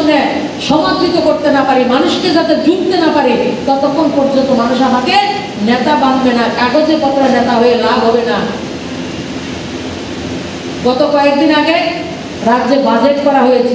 সামনে সমাদৃত করতে না পারি, মানুষকে যাতে জুড়তে না পারি, ততক্ষণ পর্যন্ত মানুষ আমাকে নেতা বানবে না, কাগজে পত্রে নেতা হয়ে লাভ হবে না। গত কয়েকদিন আগে রাজ্যে বাজেট করা হয়েছে।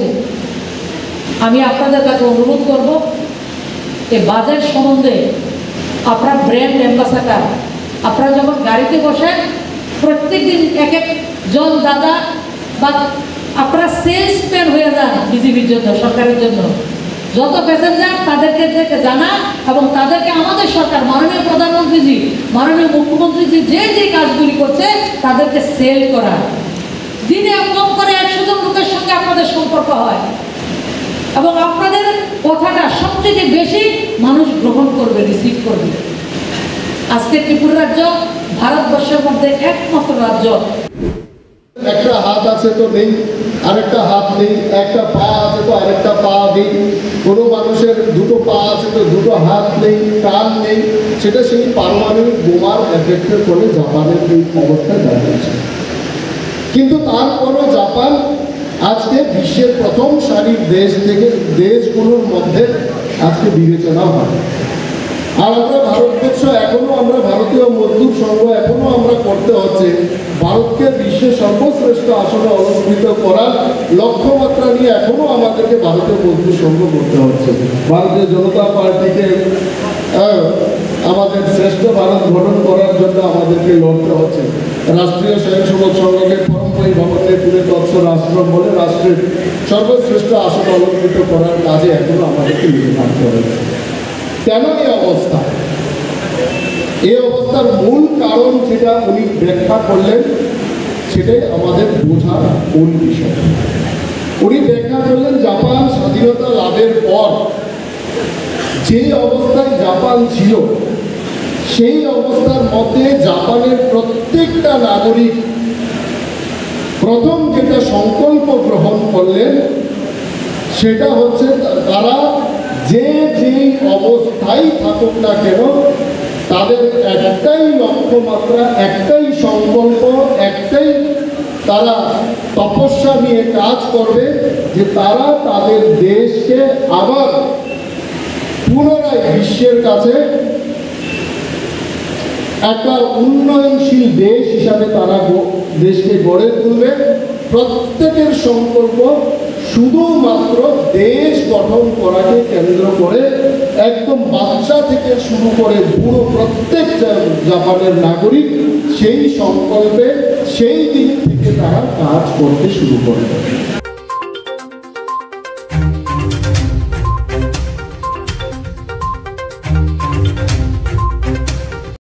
আমি আপনাদের কাছে অনুরোধ করব, এই বাজেট সম্বন্ধে আপনার ব্র্যান্ড অ্যাম্বাসাডার, আপনারা যখন গাড়িতে বসেন প্রত্যেক দিন এক একজন দাদা বা আপনারা সেলসম্যান হয়ে যান বিজেপির জন্য, সরকারের জন্য। যত প্যাসেঞ্জার তাদেরকে জানা এবং তাদেরকে আমাদের সরকার, মাননীয় প্রধানমন্ত্রীজি, মাননীয় মুখ্যমন্ত্রীজি যে যে কাজগুলি করছে তাদেরকে সেল করা। দিনে কম করে 100 জন লোকের সঙ্গে আপনাদের সম্পর্ক হয় এবং আপনাদের কথাটা সবথেকে বেশি মানুষ গ্রহণ করবে, রিসিভ করবে। আজকে ত্রিপুরা রাজ্য ভারতবর্ষের মধ্যে একমাত্র রাজ্য। একটা হাত আছে তো নেই, আরেকটা হাত নেই, একটা পা আছে তো আরেকটা পা নেই, কোনো মানুষের দুটো পা আছে তো দুটো হাত নেই, কান নেই। সেটা সেই পারমাণবিক বোমার এফেক্টের ফলে জাপানের এই অবস্থায় দাঁড়িয়েছে। কিন্তু তারপরও জাপান আজকে বিশ্বের প্রথম সারির দেশ থেকে দেশগুলোর মধ্যে আজকে বিবেচনা হয়। আর আমরা ভারতবর্ষ এখনো, আমরা ভারতীয় মজদুর সংঘ এখনো আমরা করতে হচ্ছে ভারতকে বিশ্বের সর্বশ্রেষ্ঠ আসনে অলঙ্কৃত করার লক্ষ্যমাত্রা নিয়ে এখনো আমাদেরকে ভারতীয় মজদুর সংঘ করতে হচ্ছে। ভারতীয় জনতা পার্টিকে আমাদের শ্রেষ্ঠ ভারত গঠন করার জন্য আমাদেরকে লড়তে হচ্ছে। রাষ্ট্রীয় স্বয়ংসেবক সংঘকে পরম্পরাই ভবনে তুলে তৎস রাষ্ট্র বলে রাষ্ট্রের সর্বশ্রেষ্ঠ আসন অলঙ্কৃত করার কাজে এখনো আমাদেরকে লিখে থাকতে হবে। কেন এই অবস্থা? এই অবস্থার মূল কারণ যেটা উনি ব্যাখ্যা করলেন সেটাই আমাদের বোঝার মূল বিষয়। উনি ব্যাখ্যা করলেন জাপান স্বাধীনতা লাভের পর যে অবস্থায় জাপান ছিল সেই অবস্থার মধ্যে জাপানের প্রত্যেকটা নাগরিক প্রথম যেটা সংকল্প গ্রহণ করলেন সেটা হচ্ছে তারা যে যেই অবস্থায় থাকুক না কেন তাদের একটাই লক্ষ্যমাত্রা, একটাই সংকল্প, একটাই তারা তপস্যা নিয়ে কাজ করবে যে তারা তাদের দেশকে আবার পুনরায় বিশ্বের কাছে একটা উন্নয়নশীল দেশ হিসাবে তারা দেশকে গড়ে তুলবে। প্রত্যেকের সংকল্প শুধুমাত্র দেশ গঠন করাকে কেন্দ্র করে, একদম বাচ্চা থেকে শুরু করে পুরো প্রত্যেক জাপানের নাগরিক সেই সংকল্পে সেই দিক থেকে তারা কাজ করতে শুরু করবে।